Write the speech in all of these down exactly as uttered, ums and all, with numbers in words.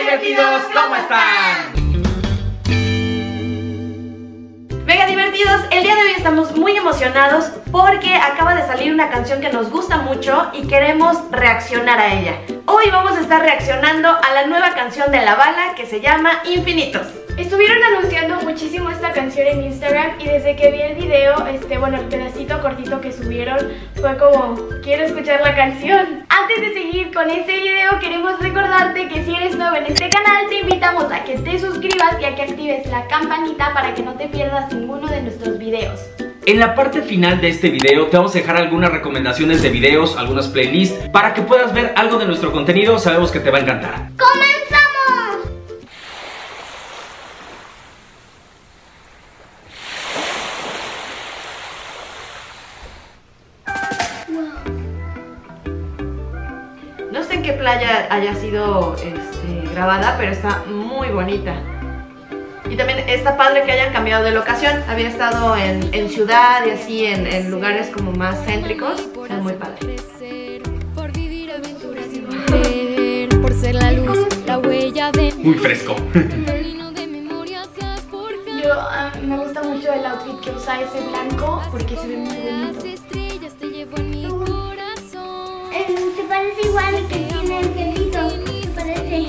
divertidos, ¿cómo están? Mega divertidos, el día de hoy estamos muy emocionados porque acaba de salir una canción que nos gusta mucho y queremos reaccionar a ella. Hoy vamos a estar reaccionando a la nueva canción de La Bala que se llama Infinitos. Estuvieron anunciando muchísimo esta canción en Instagram y desde que vi el video, este, bueno, el pedacito cortito que subieron, fue como, quiero escuchar la canción. Antes de seguir con este video, queremos recordarte que si eres nuevo en este canal, te invitamos a que te suscribas y a que actives la campanita para que no te pierdas ninguno de nuestros videos. En la parte final de este video te vamos a dejar algunas recomendaciones de videos, algunas playlists, para que puedas ver algo de nuestro contenido. Sabemos que te va a encantar. ¡Comenzamos! No sé en qué playa haya sido este, grabada, pero está muy bonita. Y también está padre que hayan cambiado de locación. Había estado en, en ciudad y así, en, en lugares como más céntricos. Está muy padre. Por ser la luz, la huella de... Muy fresco. Yo, uh, me gusta mucho el outfit que usa ese blanco porque se ve muy bonito. ¿Te parece igual que tiene el cielito? ¿Te parece?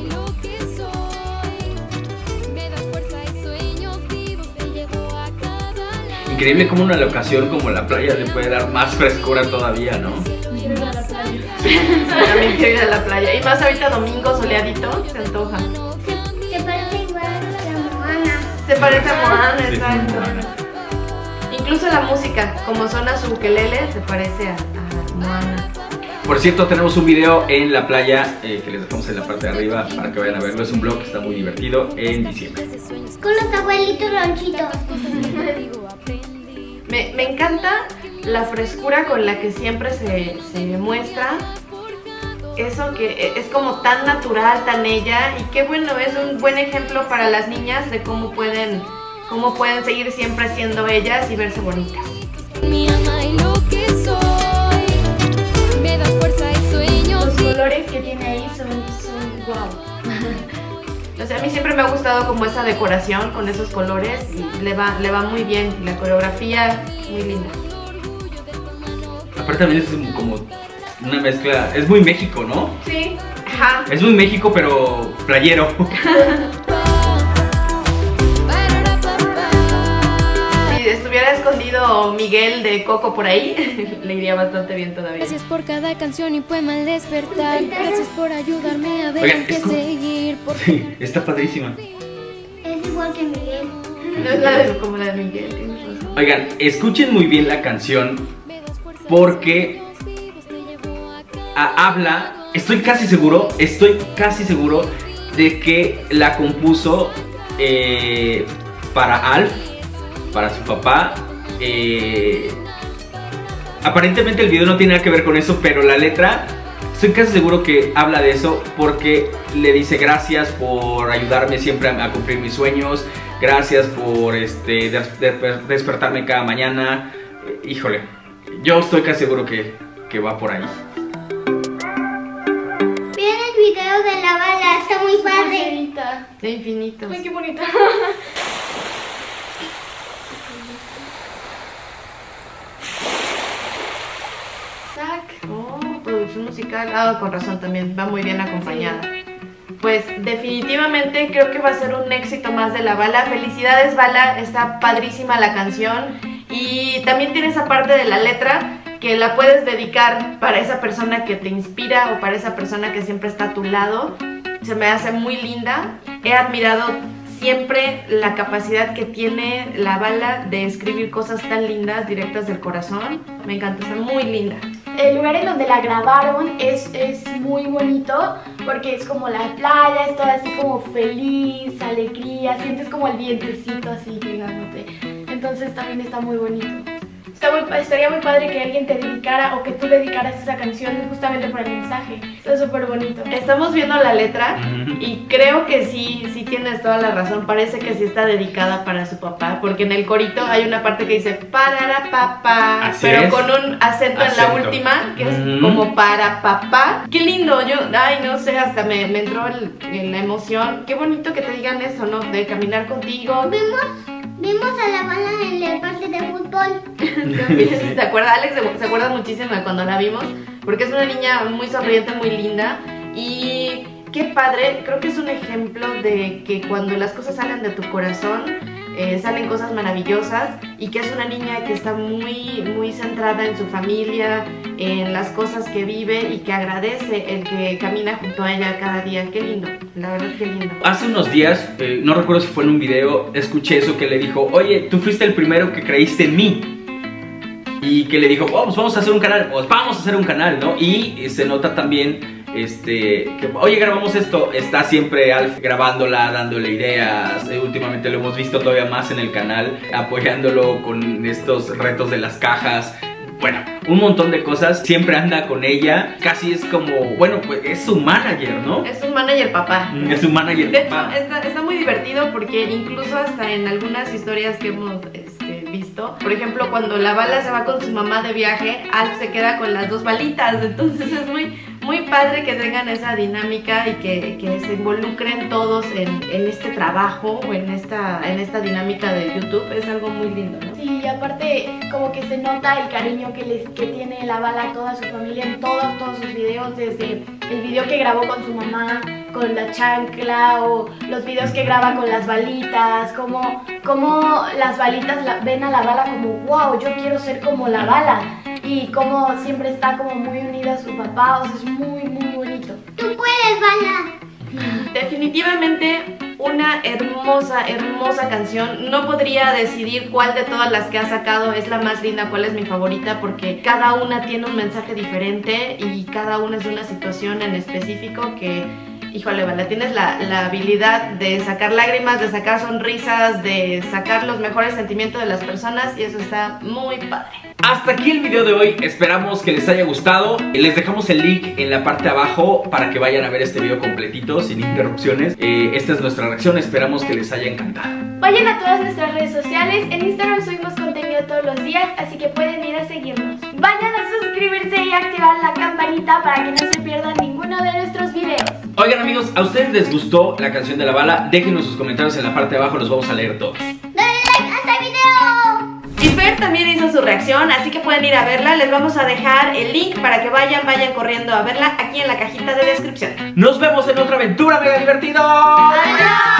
Increíble como una locación como la playa le puede dar más frescura todavía, ¿no? Quiero ir a la playa. También quiero ir a la playa. Y más ahorita domingo soleadito, se antoja. ¿Te parece igual a Moana? Se parece a Moana, Sí, exacto. Moana. Incluso la música, como suena su ukelele, se parece a, a Moana. Por cierto, tenemos un video en la playa eh, que les dejamos en la parte de arriba para que vayan a verlo. Es un vlog que está muy divertido en diciembre. Con los abuelitos ronchitos. Me, me encanta la frescura con la que siempre se, se muestra. Eso que es como tan natural, tan ella. Y qué bueno, es un buen ejemplo para las niñas de cómo pueden, cómo pueden seguir siempre siendo ellas y verse bonitas. Mi alma y lo que soy, me da fuerza y sueños. Los colores que tiene ahí son, son wow. O sea, a mí siempre me ha gustado como esa decoración con esos colores y le va, le va muy bien. La coreografía es muy linda. Aparte también es como una mezcla, es muy México, ¿no? Sí, ajá. Es muy México pero playero. Si estuviera escondido Miguel de Coco por ahí, le iría bastante bien todavía. Gracias por cada canción y poema al despertar. Gracias por ayudarme a ver Oigan, en qué es como- seguir. Por Sí, está padrísima. Es igual que Miguel. No es la de, como la de Miguel, tienes razón. Oigan, escuchen muy bien la canción porque a- habla, estoy casi seguro, estoy casi seguro de que la compuso eh, para Alf, para su papá. eh, aparentemente el video no tiene nada que ver con eso, pero la letra, estoy casi seguro que habla de eso porque le dice gracias por ayudarme siempre a, a cumplir mis sueños, gracias por este, des- des- despertarme cada mañana. Eh, híjole, yo estoy casi seguro que, que va por ahí. Vean el video de La Bala, está muy padre. Bonita. De infinitos. Ay, qué bonita. Zac. Oh, producción musical. Ah, con razón también. Va muy bien acompañada. Pues definitivamente creo que va a ser un éxito más de La Bala. Felicidades, Bala. Está padrísima la canción. Y también tiene esa parte de la letra que la puedes dedicar para esa persona que te inspira o para esa persona que siempre está a tu lado. Se me hace muy linda. He admirado siempre la capacidad que tiene La Bala de escribir cosas tan lindas, directas del corazón. Me encanta, está muy linda. El lugar en donde la grabaron es, es muy bonito porque es como la playa, es todo así como feliz, alegría, sientes como el vientecito así pegándote. Entonces también está muy bonito. Está muy, estaría muy padre que alguien te dedicara o que tú dedicaras esa canción justamente por el mensaje. Está súper bonito. Estamos viendo la letra y creo que sí, sí tienes toda la razón. Parece que sí está dedicada para su papá, porque en el corito hay una parte que dice para papá, Así pero es. con un acento, en la Acento. última, que es Ujú. como para papá. Qué lindo, yo, ay, no sé, hasta me, me entró el- en la emoción. Qué bonito que te digan eso, ¿no? De caminar contigo. Vimos, vimos a la bala en el parque de fútbol. También, ¿te acuerdas? Alex se, se acuerda muchísimo de cuando la vimos, porque es una niña muy sonriente, muy linda y qué padre. Creo que es un ejemplo de que cuando las cosas salen de tu corazón, eh, salen cosas maravillosas, y que es una niña que está muy, muy centrada en su familia, en las cosas que vive y que agradece el que camina junto a ella cada día. Qué lindo, la verdad, qué lindo. Hace unos días, eh, no recuerdo si fue en un video, escuché eso que le dijo, oye, tú fuiste el primero que creíste en mí. Y que le dijo, oh, pues vamos a hacer un canal, pues vamos a hacer un canal, ¿no? Y se nota también, este, que, oye, grabamos esto, está siempre Alf grabándola, dándole ideas. Eh, últimamente lo hemos visto todavía más en el canal, apoyándolo con estos retos de las cajas. Bueno, un montón de cosas, siempre anda con ella, casi es como, bueno, pues es su manager, ¿no? Es un manager papá. Es su manager De hecho, papá. está, está muy divertido porque incluso hasta en algunas historias que hemos este, visto, por ejemplo, cuando la bala se va con su mamá de viaje, Alf se queda con las dos balitas. Entonces es muy, muy padre que tengan esa dinámica y que, que se involucren todos en, en este trabajo o en esta, en esta dinámica de YouTube. Es algo muy lindo, ¿no? Sí, y aparte como que se nota el cariño que, les, que tiene la bala a toda su familia en todos, todos sus videos, desde el video que grabó con su mamá, con la chancla, o los videos que graba con las balitas, como, como las balitas la, ven a la bala como, wow, yo quiero ser como la bala, y como siempre está como muy unida a su papá. O sea, es muy, muy bonito. Tú puedes, bala. Definitivamente una hermosa, hermosa canción. No podría decidir cuál de todas las que ha sacado es la más linda, cuál es mi favorita, porque cada una tiene un mensaje diferente y cada una es de una situación en específico que, híjole, Bala, tienes la, la habilidad de sacar lágrimas, de sacar sonrisas, de sacar los mejores sentimientos de las personas, y eso está muy padre. Hasta aquí el video de hoy, esperamos que les haya gustado. Les dejamos el link en la parte de abajo para que vayan a ver este video completito, sin interrupciones. eh, Esta es nuestra reacción, esperamos que les haya encantado. Vayan a todas nuestras redes sociales, en Instagram subimos contenido todos los días, así que pueden ir a seguirnos. Vayan a suscribirse y activar la campanita para que no se pierdan ninguno de nuestros videos. Oigan amigos, ¿a ustedes les gustó la canción de la bala? Déjenos sus comentarios en la parte de abajo, los vamos a leer todos. Dale like a este video. Y Fer también hizo su reacción, así que pueden ir a verla. Les vamos a dejar el link para que vayan, vayan corriendo a verla aquí en la cajita de descripción. Nos vemos en otra aventura mega divertida. ¡Adiós!